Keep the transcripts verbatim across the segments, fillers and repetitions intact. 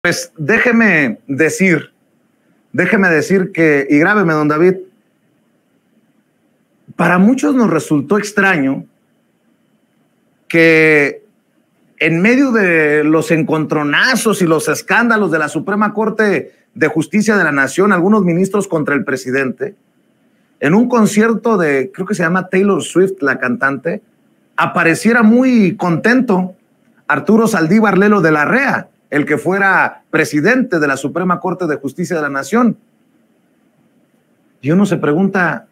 Pues déjeme decir, déjeme decir que, y grábeme, don David, para muchos nos resultó extraño que en medio de los encontronazos y los escándalos de la Suprema Corte de Justicia de la Nación, algunos ministros contra el presidente, en un concierto de, creo que se llama Taylor Swift, la cantante, apareciera muy contento Arturo Saldívar Lelo de la Rea, el que fuera presidente de la Suprema Corte de Justicia de la Nación. Y uno se pregunta,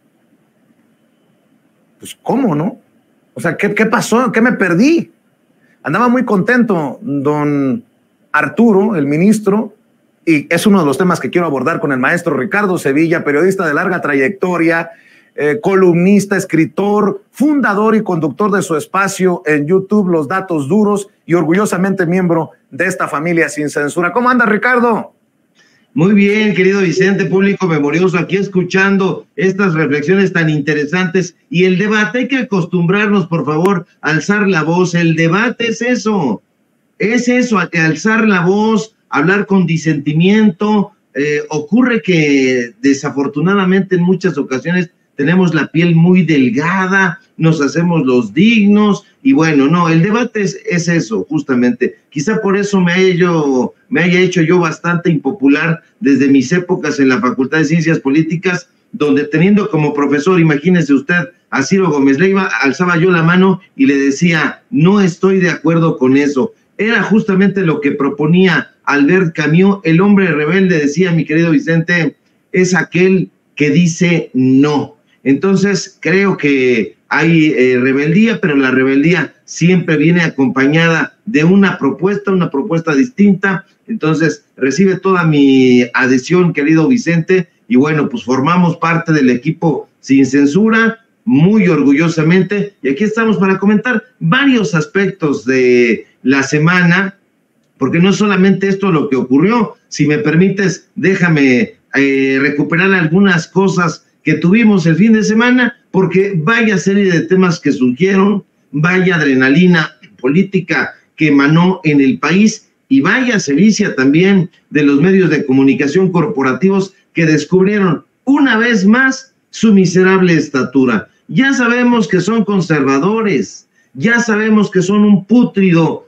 pues, ¿cómo, no? O sea, ¿qué, qué pasó? ¿Qué me perdí? Andaba muy contento don Arturo, el ministro, y es uno de los temas que quiero abordar con el maestro Ricardo Sevilla, periodista de larga trayectoria, eh, columnista, escritor, fundador y conductor de su espacio en YouTube, Los Datos Duros, y orgullosamente miembro de esta familia sin censura. ¿Cómo anda, Ricardo? Muy bien, querido Vicente, público memorioso, aquí escuchando estas reflexiones tan interesantes y el debate. Hay que acostumbrarnos, por favor, a alzar la voz. El debate es eso, es eso, alzar la voz, hablar con disentimiento. Eh, ocurre que desafortunadamente en muchas ocasiones tenemos la piel muy delgada, nos hacemos los dignos, y bueno, no, el debate es, es eso, justamente. Quizá por eso me haya, yo, me haya hecho yo bastante impopular desde mis épocas en la Facultad de Ciencias Políticas, donde teniendo como profesor, imagínese usted, a Ciro Gómez Leiva, alzaba yo la mano y le decía, no estoy de acuerdo con eso. Era justamente lo que proponía Albert Camus, el hombre rebelde, decía mi querido Vicente, es aquel que dice no. Entonces, creo que hay eh, rebeldía, pero la rebeldía siempre viene acompañada de una propuesta, una propuesta distinta. Entonces, recibe toda mi adhesión, querido Vicente, y bueno, pues formamos parte del equipo sin censura, muy orgullosamente, y aquí estamos para comentar varios aspectos de la semana, porque no solamente esto lo que ocurrió. Si me permites, déjame eh, recuperar algunas cosas que tuvimos el fin de semana, porque vaya serie de temas que surgieron, vaya adrenalina política que emanó en el país, y vaya sevicia también de los medios de comunicación corporativos que descubrieron una vez más su miserable estatura. Ya sabemos que son conservadores, ya sabemos que son un pútrido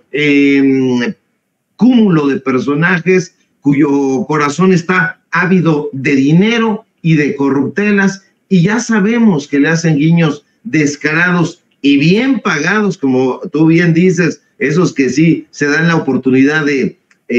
eh, cúmulo de personajes cuyo corazón está ávido de dinero y de corruptelas, y ya sabemos que le hacen guiños descarados y bien pagados, como tú bien dices, esos que sí se dan la oportunidad de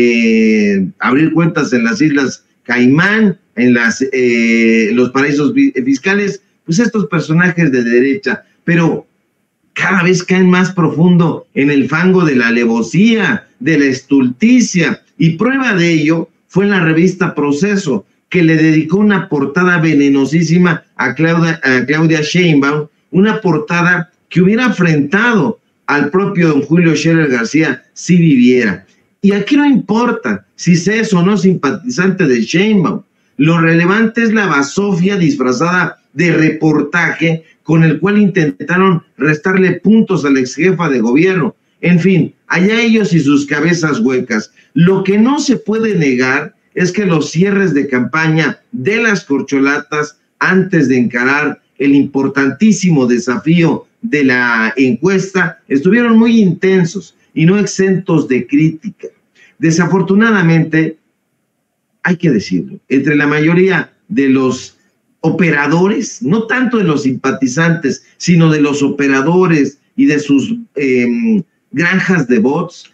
eh, abrir cuentas en las Islas Caimán, en las, eh, los paraísos fiscales, pues estos personajes de derecha, pero cada vez caen más profundo en el fango de la alevosía, de la estulticia, y prueba de ello fue en la revista Proceso, que le dedicó una portada venenosísima a Claudia, a Claudia Sheinbaum, una portada que hubiera afrentado al propio don Julio Scherer García si viviera. Y aquí no importa si se es o no simpatizante de Sheinbaum, lo relevante es la basofia disfrazada de reportaje con el cual intentaron restarle puntos a la exjefa de gobierno. En fin, allá ellos y sus cabezas huecas. Lo que no se puede negar es que los cierres de campaña de las corcholatas, antes de encarar el importantísimo desafío de la encuesta, estuvieron muy intensos y no exentos de crítica. Desafortunadamente, hay que decirlo, entre la mayoría de los operadores, no tanto de los simpatizantes, sino de los operadores y de sus eh, granjas de bots,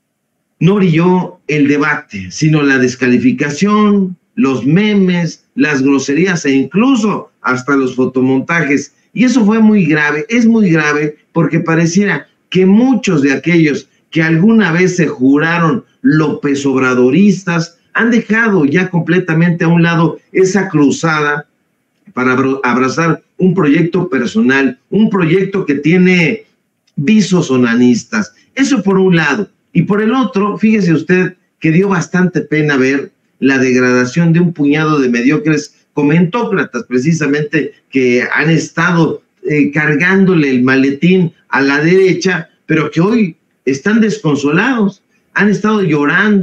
no brilló el debate, sino la descalificación, los memes, las groserías e incluso hasta los fotomontajes. Y eso fue muy grave, es muy grave, porque pareciera que muchos de aquellos que alguna vez se juraron López Obradoristas han dejado ya completamente a un lado esa cruzada para abrazar un proyecto personal, un proyecto que tiene visos onanistas. Eso por un lado. Y por el otro, fíjese usted que dio bastante pena ver la degradación de un puñado de mediocres comentócratas, precisamente, que han estado eh, cargándole el maletín a la derecha, pero que hoy están desconsolados, han estado llorando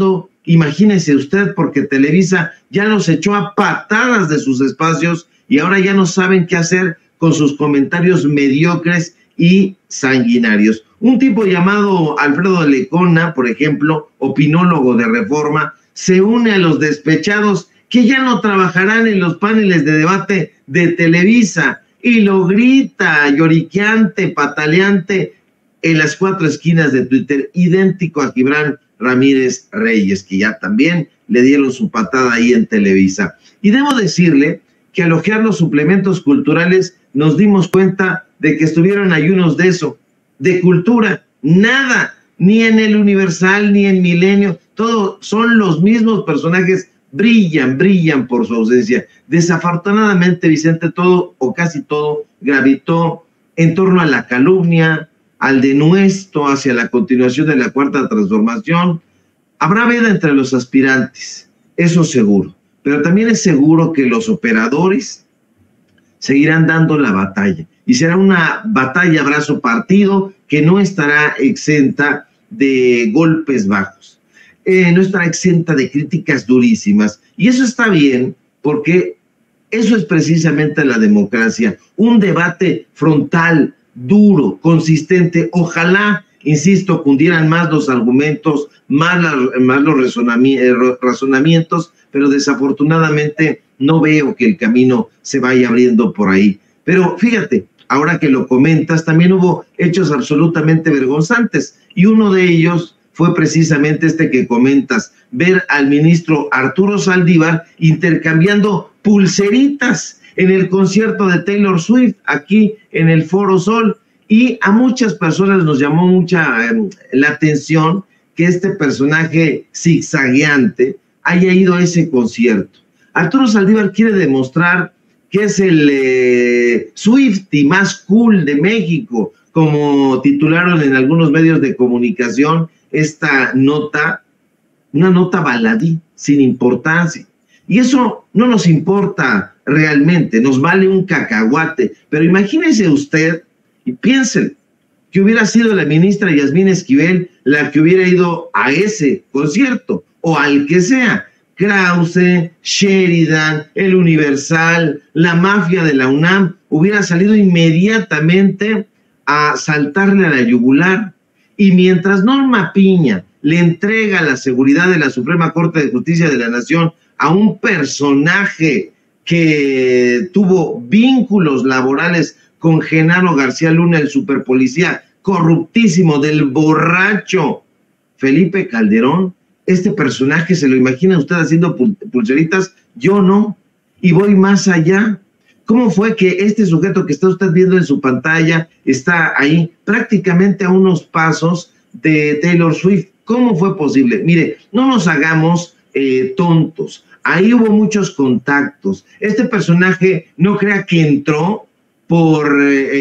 Imagínese usted, porque Televisa ya los echó a patadas de sus espacios y ahora ya no saben qué hacer con sus comentarios mediocres y sanguinarios. Un tipo llamado Alfredo Lecona, por ejemplo, opinólogo de Reforma, se une a los despechados que ya no trabajarán en los paneles de debate de Televisa y lo grita lloriqueante, pataleante en las cuatro esquinas de Twitter, idéntico a Gibran Ramírez Reyes, que ya también le dieron su patada ahí en Televisa. Y debo decirle que al hojear los suplementos culturales nos dimos cuenta de que estuvieron ayunos de eso, de cultura, nada, ni en el Universal, ni en Milenio, todo son los mismos personajes, brillan, brillan por su ausencia. Desafortunadamente, Vicente, todo o casi todo gravitó en torno a la calumnia, al denuesto hacia la continuación de la Cuarta Transformación. Habrá veda entre los aspirantes, eso seguro, pero también es seguro que los operadores seguirán dando la batalla, y será una batalla a brazo partido que no estará exenta de golpes bajos, eh, no estará exenta de críticas durísimas, y eso está bien, porque eso es precisamente la democracia, un debate frontal, duro, consistente. Ojalá, insisto, cundieran más los argumentos, más, la, más los razonamientos, pero desafortunadamente no veo que el camino se vaya abriendo por ahí. Pero fíjate, ahora que lo comentas, también hubo hechos absolutamente vergonzantes, y uno de ellos fue precisamente este que comentas, ver al ministro Arturo Saldívar intercambiando pulseritas en el concierto de Taylor Swift aquí en el Foro Sol, y a muchas personas nos llamó mucha eh, la atención que este personaje zigzagueante haya ido a ese concierto. Arturo Saldívar quiere demostrar que es el eh, Swiftie más cool de México, como titularon en algunos medios de comunicación esta nota, una nota baladí, sin importancia. Y eso no nos importa realmente, nos vale un cacahuate. Pero imagínese usted y piensen que hubiera sido la ministra Yasmín Esquivel la que hubiera ido a ese concierto, o al que sea. Krause, Sheridan, el Universal, la mafia de la UNAM, hubiera salido inmediatamente a saltarle a la yugular. Y mientras Norma Piña le entrega la seguridad de la Suprema Corte de Justicia de la Nación a un personaje que tuvo vínculos laborales con Genaro García Luna, el superpolicía corruptísimo del borracho Felipe Calderón, este personaje, ¿se lo imagina usted haciendo pulseritas? Yo no, y voy más allá. ¿Cómo fue que este sujeto que está usted viendo en su pantalla está ahí prácticamente a unos pasos de Taylor Swift? ¿Cómo fue posible? Mire, no nos hagamos eh, tontos. Ahí hubo muchos contactos. Este personaje no crea que entró por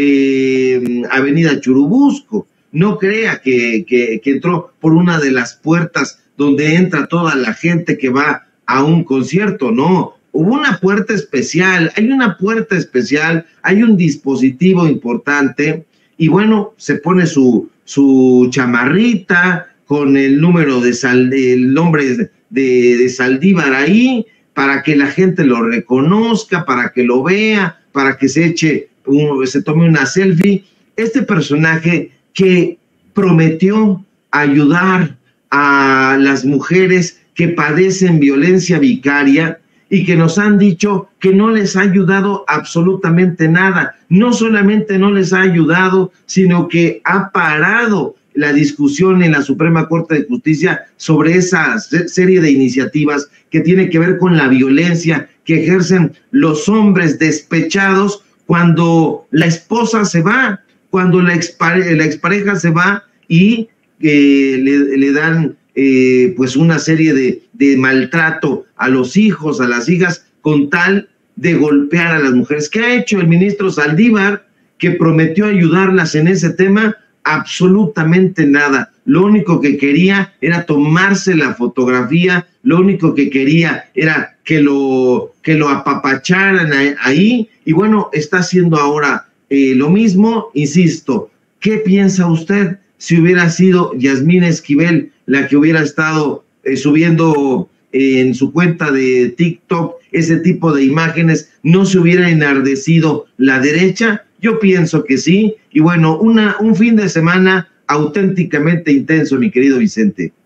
eh, Avenida Churubusco. No crea que, que, que entró por una de las puertas donde entra toda la gente que va a un concierto. No, hubo una puerta especial, hay una puerta especial, hay un dispositivo importante, y bueno, se pone su, su chamarrita con el número de sal, el nombre de, de Saldívar ahí, para que la gente lo reconozca, para que lo vea, para que se eche, un, se tome una selfie. Este personaje que prometió ayudar a las mujeres que padecen violencia vicaria y que nos han dicho que no les ha ayudado absolutamente nada. No solamente no les ha ayudado, sino que ha parado la discusión en la Suprema Corte de Justicia sobre esa serie de iniciativas que tiene que ver con la violencia que ejercen los hombres despechados cuando la esposa se va, cuando la expareja, la expareja se va y eh, le, le dan eh, pues una serie de, de maltrato a los hijos, a las hijas, con tal de golpear a las mujeres. ¿Qué ha hecho el ministro Saldívar, que prometió ayudarlas en ese tema? Absolutamente nada. Lo único que quería era tomarse la fotografía, lo único que quería era que lo, que lo apapacharan ahí, y bueno, está haciendo ahora eh, lo mismo. Insisto, ¿qué piensa usted si hubiera sido Yasmín Esquivel la que hubiera estado eh, subiendo eh, en su cuenta de TikTok ese tipo de imágenes, ¿no se hubiera enardecido la derecha? Yo pienso que sí. Y bueno, una, un fin de semana auténticamente intenso, mi querido Vicente.